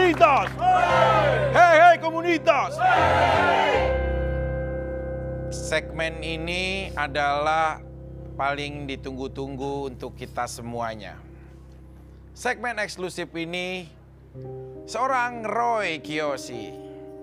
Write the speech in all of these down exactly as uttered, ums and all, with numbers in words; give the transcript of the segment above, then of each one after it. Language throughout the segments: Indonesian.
komunitas! Hei, hei komunitas! Segmen ini adalah paling ditunggu-tunggu untuk kita semuanya. Segmen eksklusif ini, seorang Roy Kiyoshi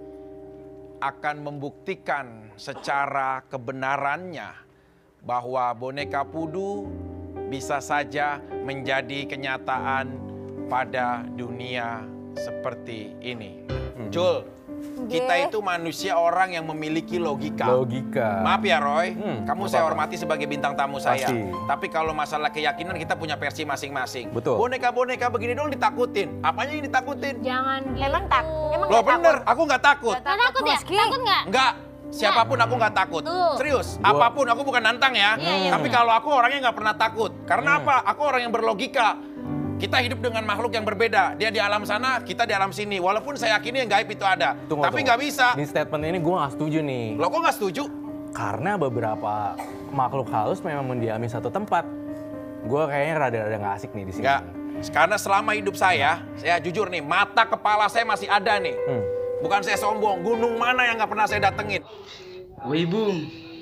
akan membuktikan secara kebenarannya bahwa boneka Pudu bisa saja menjadi kenyataan pada dunia seperti ini. Hmm. Jul, kita itu manusia orang yang memiliki logika. Logika. Maaf ya Roy, hmm, kamu saya apa-apa. hormati sebagai bintang tamu saya. Pasti. Tapi kalau masalah keyakinan kita punya versi masing-masing. Betul. Boneka-boneka begini dong ditakutin. Apanya yang ditakutin? Jangan gitu. Emang tak, emang Loh nggak bener, takut? aku nggak takut. Nggak takut ya? Takut nggak? Enggak. Siapapun aku nggak takut. Tuh. Serius, Gua- apapun aku bukan nantang ya. Iya, iya, Tapi iya. kalau aku orangnya nggak pernah takut. Karena Hmm. apa? Aku orang yang berlogika. Kita hidup dengan makhluk yang berbeda. Dia di alam sana, kita di alam sini. Walaupun saya yakini yang gaib itu ada. Tunggu, Tapi tunggu. nggak bisa. Di statement ini gue gak setuju nih. Lo kok nggak setuju? Karena beberapa makhluk halus memang mendiami satu tempat. Gue kayaknya rada-rada gak asik nih di sini. Nggak. Karena selama hidup saya, saya jujur nih, mata kepala saya masih ada nih. Hmm. Bukan saya sombong, gunung mana yang nggak pernah saya datengin. Woi Bung,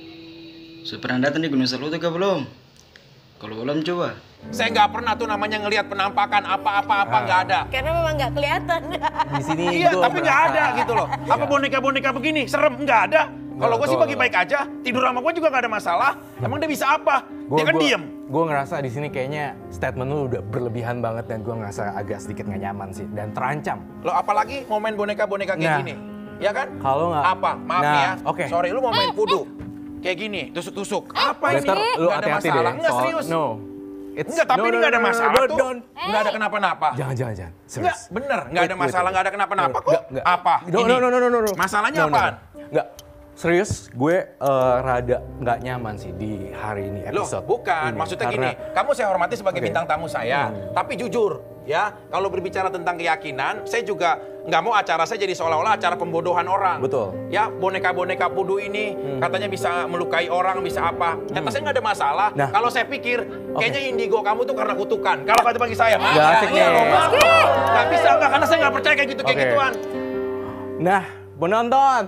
sudah pernah datang di Gunung Selutu kah belum? Kalau belum coba. Saya nggak pernah tuh namanya ngelihat penampakan apa-apa-apa, nggak ada. Karena memang nggak kelihatan. Di sini Iya, gua tapi nggak merasa- ada gitu loh. Apa boneka-boneka begini, serem, nggak ada. Kalau gue sih betul. bagi baik aja, tidur sama gue juga nggak ada masalah. Emang dia bisa apa? Dia kan diem. Gue ngerasa di sini kayaknya statement lu udah berlebihan banget dan gue ngerasa agak sedikit gak nyaman sih dan terancam. Loh apalagi mau main boneka-boneka kayak Nah. gini. Ya kan? Kalau nggak- Apa? Maaf Nah, nih ya. oke. Sorry, lu mau main pudu. Kayak gini, tusuk-tusuk. Apa ini? Better lu Nggak ada hati-hati deh. masalah. Nggak soal- serius. No. It's- Enggak, tapi no, ini no, nggak ada no, no, masalah no, tuh. don't. Nggak ada kenapa-napa. Jangan, jangan, jangan. Enggak, Serius. bener. Nggak ada Wait, wait, masalah, wait. nggak ada kenapa-napa kok. Nggak, nggak. Apa? No, Ini. no, no, no, no, no. Masalahnya No, no, apaan? no. Nggak. Serius, gue eh, rada nggak nyaman sih di hari ini Loh, episode. bukan. ini. Maksudnya Karena- gini, kamu saya hormati sebagai Oke. bintang tamu saya. Hmm. Tapi jujur, ya, kalau berbicara tentang keyakinan, saya juga nggak mau acara saya jadi seolah-olah acara pembodohan orang. Betul. Ya, boneka-boneka pudu ini Hmm. katanya bisa melukai orang, bisa apa. Nyata saya nggak ada masalah. Nah. Kalau saya pikir, kayaknya indigo kamu tuh karena kutukan. Kalau kata bagi saya, Nggak asik iya nih. loh, Mbak. Nggak bisa, nggak. Karena saya nggak percaya kayak gitu, kayak Oke. gituan. Nah, penonton.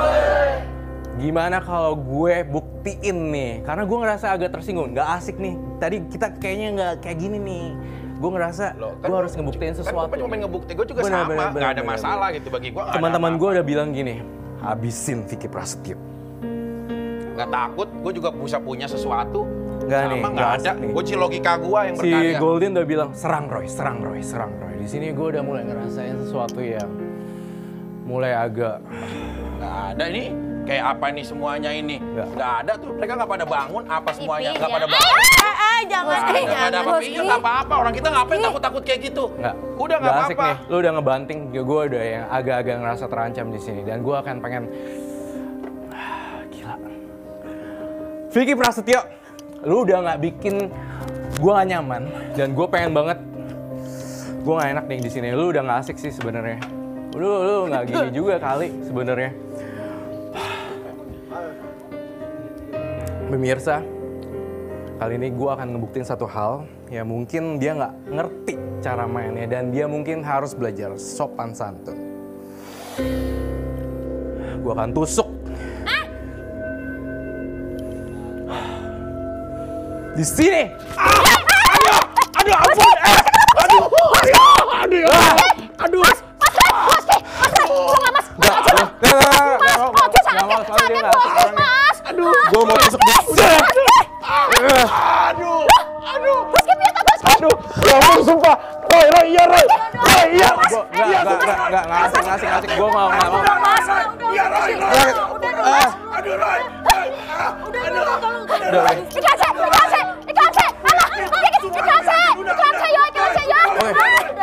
Gimana kalau gue buktiin nih? Karena gue ngerasa agak tersinggung, nggak asik nih. Tadi kita kayaknya nggak kayak gini nih. Gue ngerasa Loh, gue harus ngebuktiin Kan sesuatu. gue cuma main ngebukti, gue juga Bener, sama. bener, Nggak ada bener, masalah bener. gitu bagi gue. nggak ada Teman-teman gue apa-apa. udah bilang gini, habisin Vicky Prasetyo. Nggak takut, gue juga bisa punya sesuatu. Nggak Sama nih, nggak nggak ada. asik nih. Gue sih logika gue yang Si berkarya. Golden udah bilang serang Roy, serang Roy, serang Roy. Di sini gue udah mulai ngerasain sesuatu yang mulai agak Nggak ada ini. Kayak apa nih semuanya ini? Nggak. Nggak ada tuh. Mereka nggak pada bangun. Apa semuanya? Pipi, Nggak ya. pada bangun. Ah, ah, jangan, Nggak ada, eh, nggak ada jangan. apa-apa. Iya nggak apa-apa. Orang kita ngapain takut-takut kayak gitu? nggak. Udah nggak asik apa-apa. nih. Lu udah ngebanting, ya gue udah yang agak-agak ngerasa terancam di sini dan gue akan pengen gila. Vicky Prasetyo, lu udah nggak bikin gue gak nyaman dan gue pengen banget gue gak enak nih di sini. Lu udah nggak asik sih sebenarnya. Lu lu nggak gini juga kali sebenarnya. Pemirsa, kali ini gue akan ngebuktiin satu hal ya mungkin dia nggak ngerti cara mainnya dan dia mungkin harus belajar sopan santun. Gue akan tusuk. Di sini. Ah! Aduh! Aduh ampun! Eh! Aduh! Aduh! Aduh! Aduh! Nggak, nggak, nggak, nggak, nggak mau, nggak mau, soalnya dia nggak asik orangnya. Aduh! Gue mau tusuk di sini. Aduh! Aduh! Aduh, Ya ampun, sumpah! Roy, Roy, iya Roy! Roy, iya! Gua nggak, nggak, nggak, nggak, nggak asik, nggak asik, nggak asik. Gue nggak, nggak mau. Iya Roy! Roy! Aduh Roy! Udah, udah, tolong, tolong. Udah, udah. 你看谁？你看谁？你看谁？啊，你你看谁？你看谁？有，你看谁有？ Oke.